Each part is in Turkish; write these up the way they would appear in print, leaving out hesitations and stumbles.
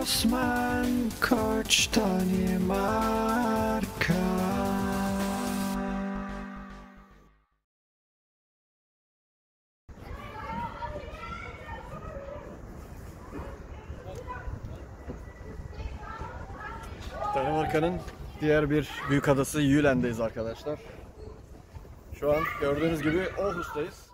Osman Koç Danimarka. Danimarka'nın diğer bir büyük adası Jylland'deyiz arkadaşlar. Şu an gördüğünüz gibi Aarhus'tayız.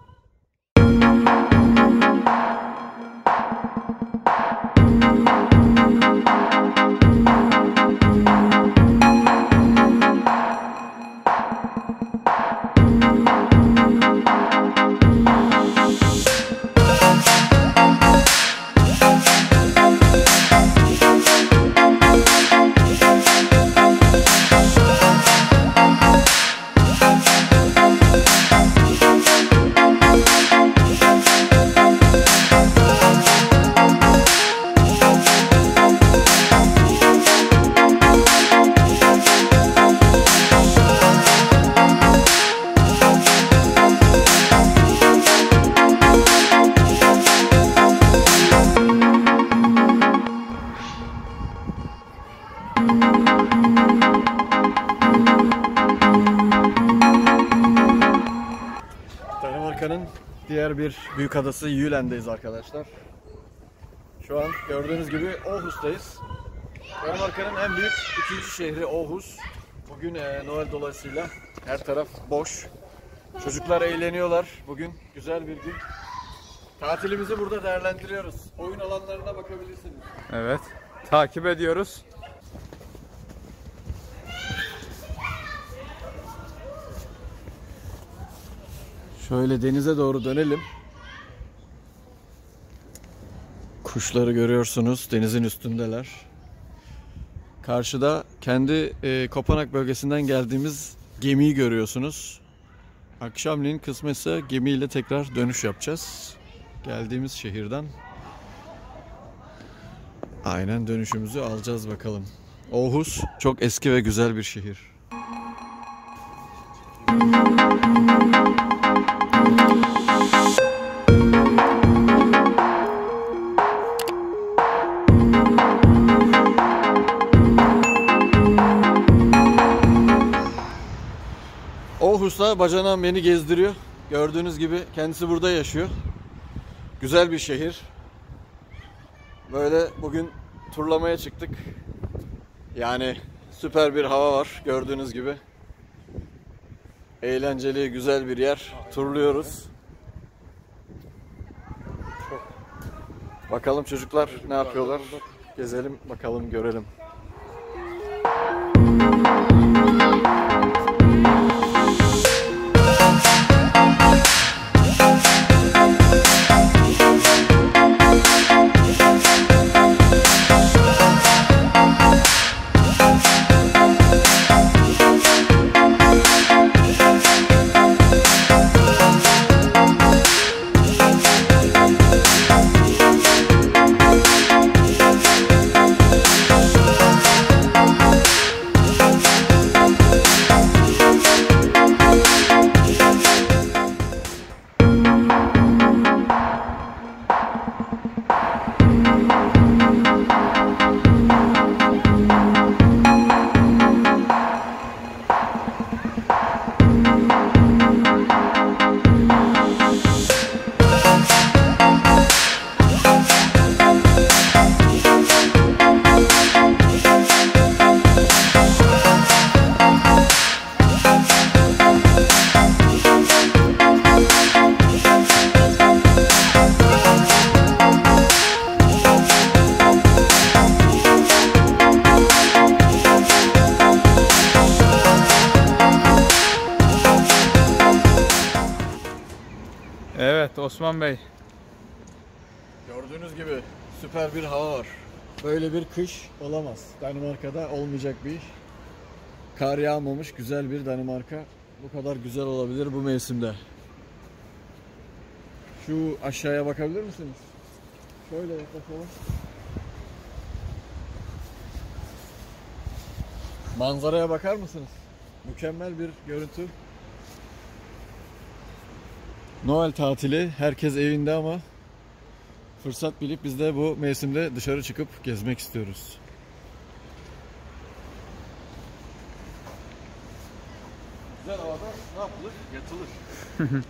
Danimarka'nın diğer bir büyük adası Jylland'deyiz arkadaşlar. Şu an gördüğünüz gibi Aarhus'tayız. Danimarka'nın en büyük ikinci şehri Aarhus. Bugün Noel dolayısıyla her taraf boş. Çocuklar eğleniyorlar. Bugün güzel bir gün. Tatilimizi burada değerlendiriyoruz. Oyun alanlarına bakabilirsiniz. Evet, takip ediyoruz. Şöyle denize doğru dönelim. Kuşları görüyorsunuz, denizin üstündeler. Karşıda kendi Kopenhag bölgesinden geldiğimiz gemiyi görüyorsunuz. Akşamleyin kısmetse gemiyle tekrar dönüş yapacağız. Geldiğimiz şehirden. Aynen dönüşümüzü alacağız bakalım. Aarhus çok eski ve güzel bir şehir. Aarhus'ta bacanağım beni gezdiriyor. Gördüğünüz gibi kendisi burada yaşıyor. Güzel bir şehir. Böyle bugün turlamaya çıktık. Yani süper bir hava var gördüğünüz gibi. Eğlenceli, güzel bir yer. Turluyoruz. Bakalım çocuklar ne yapıyorlar? Gezelim bakalım, görelim. Evet Osman Bey. Gördüğünüz gibi süper bir hava var. Böyle bir kış olamaz. Danimarka'da olmayacak bir iş. Kar yağmamış güzel bir Danimarka. Bu kadar güzel olabilir bu mevsimde. Şu aşağıya bakabilir misiniz? Şöyle yaklaşalım. Manzaraya bakar mısınız? Mükemmel bir görüntü. Noel tatili, herkes evinde ama Fırsat bilip biz de bu mevsimde dışarı çıkıp gezmek istiyoruz. Güzel havada ne yapılır? Yatılır.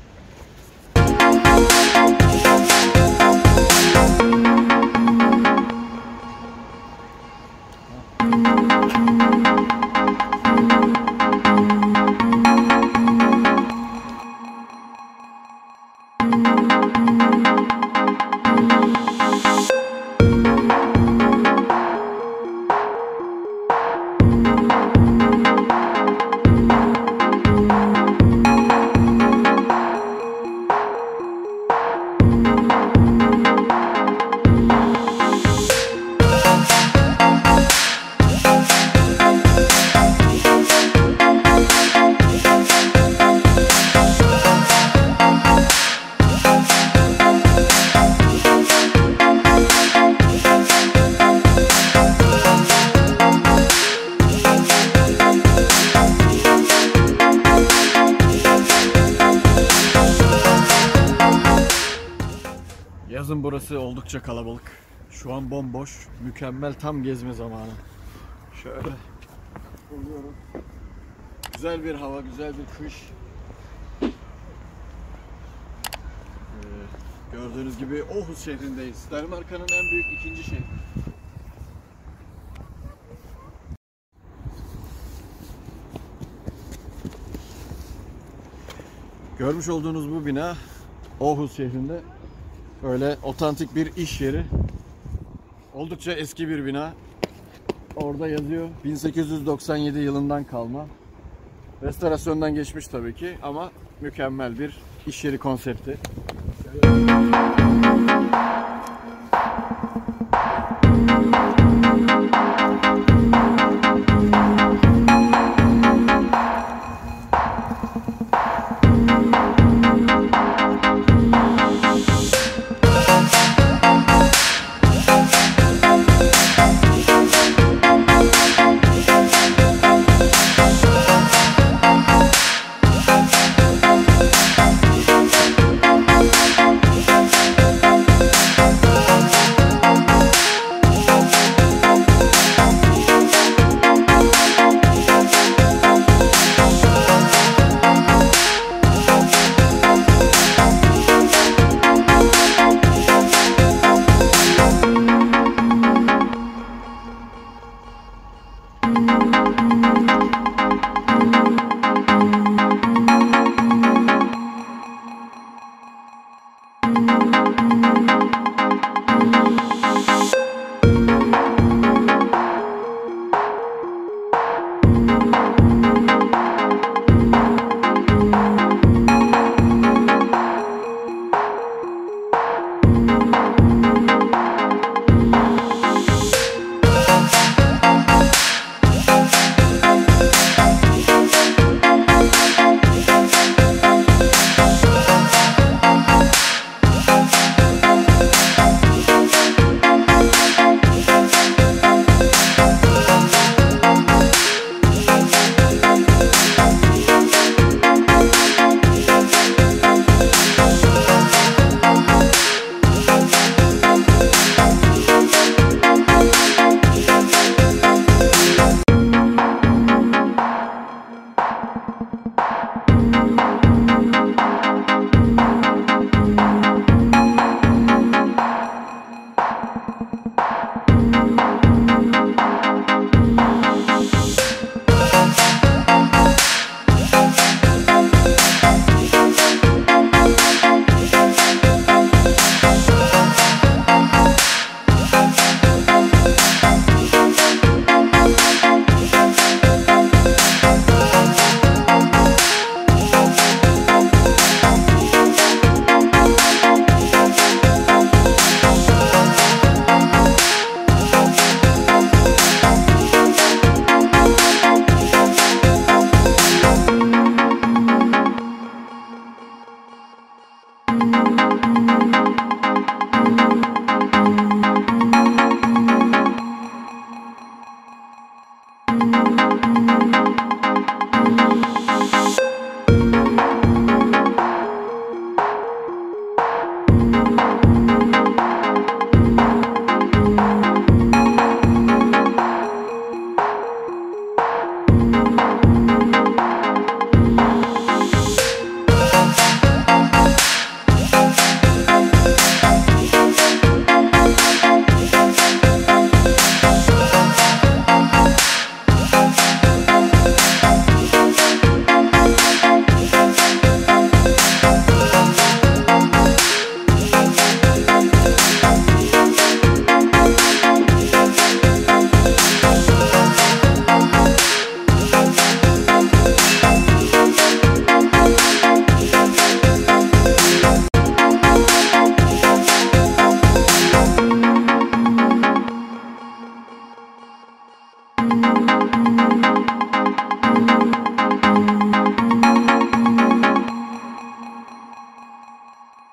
Yazın burası oldukça kalabalık. Şu an bomboş. Mükemmel, tam gezme zamanı. Şöyle buluyorum. Güzel bir hava, güzel bir kış. Gördüğünüz gibi Aarhus şehrindeyiz. Danimarka'nın en büyük ikinci şehri. Görmüş olduğunuz bu bina Aarhus şehrinde öyle otantik bir iş yeri. Oldukça eski bir bina. Orada yazıyor 1897 yılından kalma. Restorasyondan geçmiş tabii ki ama mükemmel bir iş yeri konsepti.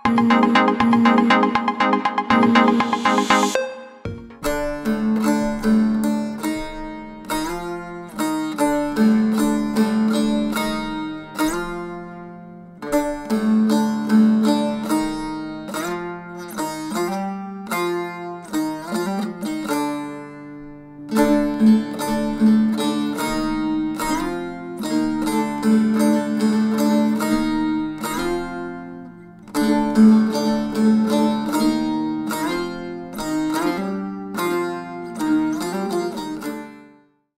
Müzik